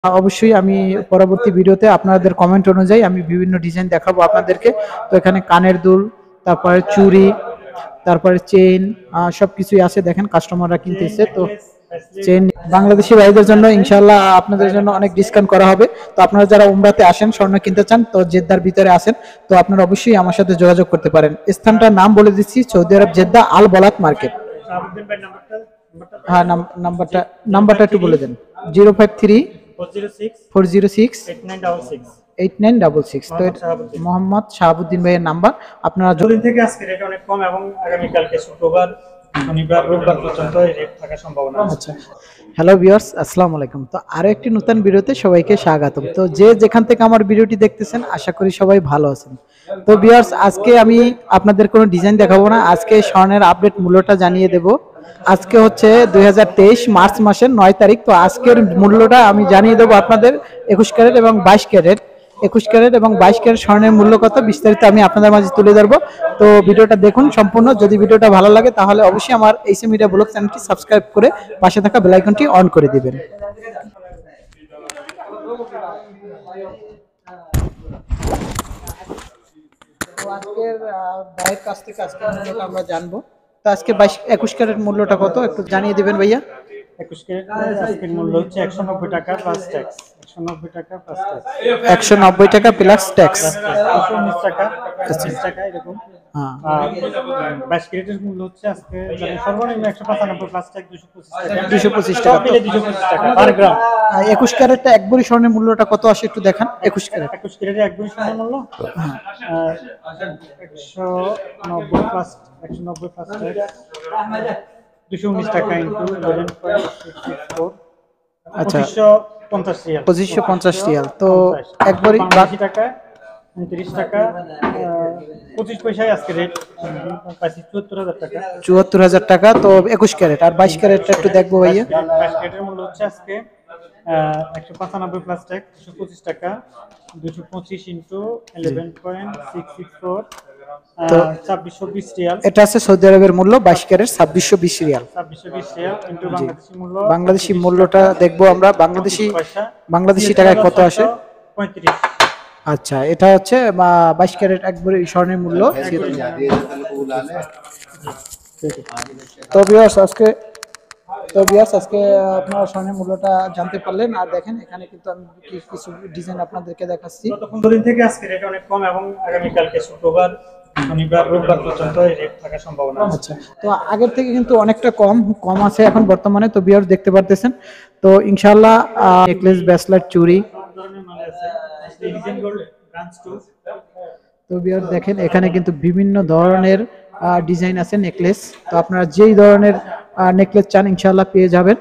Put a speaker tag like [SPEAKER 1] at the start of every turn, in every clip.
[SPEAKER 1] অবশ্যই আমি পরবর্তী ভিডিওতে আপনাদের কমেন্ট অনুযায়ী আমি বিভিন্ন ডিজাইন দেখাবো আপনাদেরকে। তো এখানে কানের দুল, তারপরে চুড়ি, তারপরে চেইন, সবকিছুই আছে। দেখেন কাস্টমাররা কিনতেছে। তো চেইন বাংলাদেশি ভাইদের জন্য ইনশাআল্লাহ আপনাদের জন্য অনেক ডিসকাউন্ট করা হবে। তো আপনারা যারা উমরাতে আসেন, স্বর্ণ কিনতে চান, তো জেদ্দার ভিতরে আসেন, তো আপনারা অবশ্যই আমার সাথে যোগাযোগ করতে পারেন। স্থানটার নাম বলে দিচ্ছি, Saudi Arab Jeddah Al Balad market. হ্যাঁ, নাম্বারটা একটু বলে দেন। 053 406 8966। তো মোহাম্মদ শাহাবুদ্দিন ভাইয়ের নাম্বার। আপনারা
[SPEAKER 2] যতদিন থেকে আজকে রেট অনেক কম এবং আগামী কালকে শুক্রবার শনিবার রোববার পর্যন্ত রেট থাকার সম্ভাবনা আছে।
[SPEAKER 1] আচ্ছা, হ্যালো ভিউয়ার্স, আসসালামু আলাইকুম। তো আরো একটি নতুন ভিডিওতে সবাইকে স্বাগতম। তো যে যেখান থেকে আমার ভিডিওটি দেখতেছেন, আশা করি সবাই ভালো আছেন। তো ভিউয়ার্স, আজকে আমি আপনাদের কোনো ডিজাইন দেখাবো না, আজকে স্বর্ণের আপডেট মূল্যটা জানিয়ে দেব। আজকে হচ্ছে 2023 মার্চ মাসের 9 তারিখ। তো আজকের মূল্যটা আমি জানিয়ে দেবো আপনাদের 21 ক্যারেট এবং 22 ক্যারেট। 21 ক্যারেট এবং 22 ক্যারেট স্বর্ণের মূল্য কত বিস্তারিত আমি আপনাদের মাঝে তুলে ধরবো। তো ভিডিওটা দেখুন সম্পূর্ণ। যদি ভিডিওটা ভালো লাগে তাহলে অবশ্যই আমার এইসি মিডিয়া ব্লগ চ্যানেলটি সাবস্ক্রাইব করে পাশে থাকা বেল আইকনটি অন করে দিবেন। তো আজকের ভাইয়ের কাছ থেকে আজকের মূল্যটা আমরা জানবো। তো আজকে 21 ক্যারেট মূল্যটা কত একটু জানিয়ে দিবেন ভাইয়া।
[SPEAKER 2] 21 ক্যারেট আজকের মূল্য হচ্ছে 190 টাকা প্লাস ট্যাক্স। 190 টাকা প্লাস ট্যাক্স।
[SPEAKER 1] 190 টাকা প্লাস ট্যাক্স।
[SPEAKER 2] 219 টাকা 25 টাকা এরকম।
[SPEAKER 1] হ্যাঁ,
[SPEAKER 2] 22 ক্যারেটের মূল্য হচ্ছে আজকে সর্বনিম্ন 195 প্লাস ট্যাক্স 225 টাকা।
[SPEAKER 1] 225 টাকা
[SPEAKER 2] মিলে 225 টাকা পার গ্রাম।
[SPEAKER 1] 21 ক্যারেটটা এক ভরি স্বর্ণের মূল্যটা কত আসে একটু দেখান। 21 ক্যারেট
[SPEAKER 2] 21 ক্যারেটের এক ভরি স্বর্ণের মূল্য 190 প্লাস ট্যাক্স 219 টাকা ইনটু 11.664।
[SPEAKER 1] আচ্ছা,
[SPEAKER 2] 2550 রিয়াল।
[SPEAKER 1] 2550 রিয়াল। তো একবারই
[SPEAKER 2] 80 টাকা 29 টাকা 25 পয়সায় আজকে রেট পাইছি 74000 টাকা।
[SPEAKER 1] 74000 টাকা। তো 21 ক্যারেট আর 22 ক্যারেটটা একটু দেখবো ভাইয়া।
[SPEAKER 2] 22 ক্যারেটের মূল্য হচ্ছে আজকে 195 প্লাস ট্যাক্স 225 টাকা। 225 ইনটু 11.664 তো 2620 রিয়াল।
[SPEAKER 1] এটা আছে সৌদি আরবের মূল্য 22 carat 2620 riyal.
[SPEAKER 2] 2620 riyal into Bangladeshi মূল্য।
[SPEAKER 1] বাংলাদেশি মূল্যটা দেখবো আমরা। বাংলাদেশি টাকায় কত আসে?
[SPEAKER 2] 35।
[SPEAKER 1] আচ্ছা, এটা হচ্ছে 22 ক্যারেট একবারে স্বর্ণের মূল্য। তো ভিউয়ার্স আজকে আপনারা স্বর্ণের মূল্যটা জানতে পারলেন। আর দেখেন এখানে কিন্তু আমি কিছু ডিজাইন আপনাদেরকে দেখাচ্ছি।
[SPEAKER 2] যতদিন থেকে আজকে রেট অনেক কম এবং আগামী কালকে শুক্রবার শনিবার রোববার পর্যন্ত রেট থাকার সম্ভাবনা আছে।
[SPEAKER 1] আচ্ছা, তো আগের থেকে কিন্তু অনেকটা কম আছে এখন বর্তমানে। তো ভিউয়ার্স দেখতে পারতেছেন। তো ইনশাআল্লাহ নেকলেস, ব্রেসলেট, চুড়ি, তো ভিউয়ার্স দেখেন এখানে কিন্তু বিভিন্ন ধরনের ডিজাইন আছে নেকলেস। তো আপনারা যেই ধরনের নেকলেস চান ইনশাআল্লাহ পেয়ে যাবেন।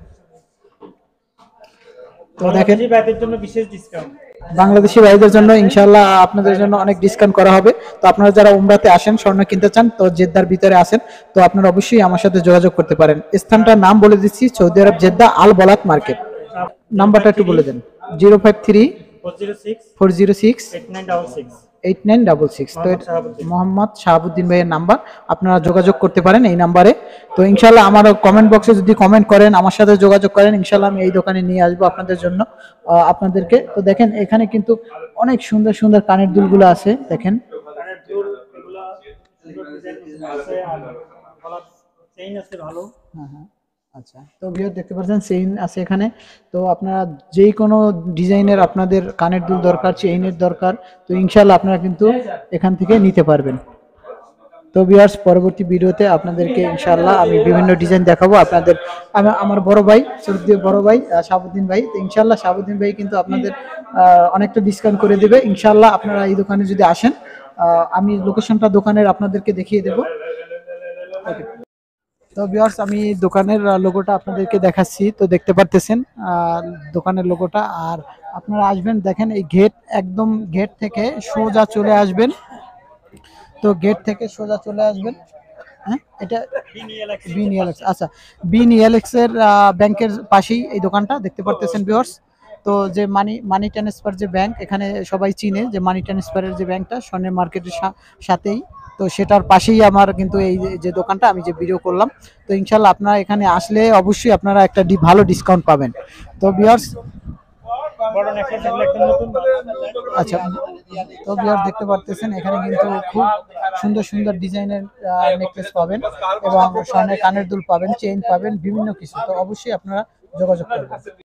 [SPEAKER 1] তো দেখেন বাংলাদেশি ভাইদের জন্য ইনশাআল্লাহ আপনাদের জন্য অনেক ডিসকাউন্ট করা হবে। তো আপনারা যারা উমরাতে আসেন, স্বর্ণ কিনতে চান, তো জেদ্দার ভিতরে আসেন, তো আপনারা অবশ্যই আমার সাথে যোগাযোগ করতে পারেন। স্থানটার নাম বলে দিচ্ছি, Saudi Arab Jeddah Al Balad market. নাম্বারটা একটু বলে দেন। 053 406 8966। তো মোহাম্মদ শাহাবুদ্দিন ভাইয়ের নাম্বার। আপনারা যোগাযোগ করতে পারেন এই নাম্বারে। তো ইনশাআল্লাহ আমার কমেন্ট বক্সে যদি কমেন্ট করেন, আমার সাথে যোগাযোগ করেন, ইনশাআল্লাহ আমি এই দোকানে নিয়ে আসবো আপনাদের জন্য আপনাদেরকে। তো দেখেন এখানে কিন্তু অনেক সুন্দর সুন্দর কানের দুলগুলো আছে। দেখেন হ্যাঁ। আচ্ছা, তো ভিউয়ার দেখতে পাচ্ছেন চেইন আছে এখানে। তো আপনারা যে কোনো ডিজাইনের আপনাদের কানের দুল দরকার, চেইনের দরকার, তো ইনশাআল্লাহ আপনারা কিন্তু এখান থেকে নিতে পারবেন। তো ভিউয়ার্স পরবর্তী ভিডিওতে আপনাদেরকে ইনশাআল্লাহ আমি বিভিন্ন ডিজাইন দেখাবো আপনাদের। আমার বড় ভাই শাহাবুদ্দিন ভাই। তো ইনশাআল্লাহ শাহাবুদ্দিন ভাই কিন্তু আপনাদের অনেকটা ডিসকাউন্ট করে দেবে ইনশাআল্লাহ। আপনারা এই দোকানে যদি আসেন, আমি লোকেশনটা দোকানের আপনাদেরকে দেখিয়ে দেবো। ওকে, তো ভিউয়ার্স আমি দোকানের লোগোটা আপনাদেরকে দেখাচ্ছি। তো দেখতে পারতেছেন দোকানের লোগোটা। আর আপনারা আসবেন, দেখেন এই একদম গেট থেকে সোজা চলে আসবেন। তো গেট থেকে সোজা চলে আসবেন। হ্যাঁ, এটা বিনিএলএক্স। আচ্ছা, বিনিএলএক্স এর ব্যাংকের পাশেই এই দোকানটা দেখতে পারতেছেন ভিউয়ার্স। তো যে মানি ট্রান্সফার যে ব্যাংক, এখানে সবাই চিনে যে মানি ট্রান্সফারের যে ব্যাংকটা স্বর্ণের মার্কেটের সাথেই, তো সেটার পাশেই আমার কিন্তু এই যে দোকানটা আমি যে ভিডিও করলাম। তো ইনশাআল্লাহ আপনারা এখানে আসলে অবশ্যই আপনারা একটা ভালো ডিসকাউন্ট পাবেন। তো ভিউয়ার্স
[SPEAKER 2] বড় নেকলেস এগুলো একদম নতুন।
[SPEAKER 1] আচ্ছা, তো ভিউয়ার দেখতে পারতেছেন এখানে কিন্তু খুব সুন্দর সুন্দর ডিজাইনের নেকলেস পাবেন এবং স্বর্ণের কানের দুল পাবেন, চেইন পাবেন, বিভিন্ন কিছু। তো অবশ্যই আপনারা যোগাযোগ করবেন।